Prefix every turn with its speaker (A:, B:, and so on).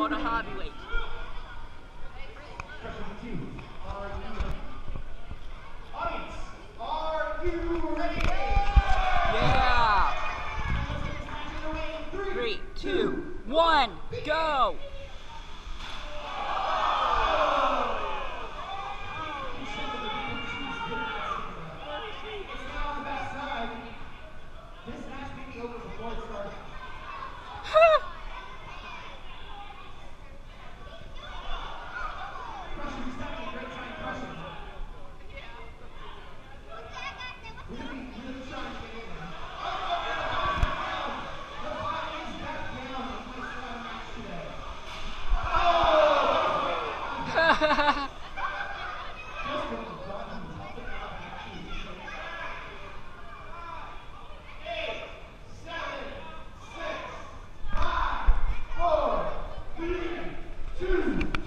A: go to heavyweight.
B: Audience, are you ready?
A: Yeah. 3, 2, 1, go.
B: Two.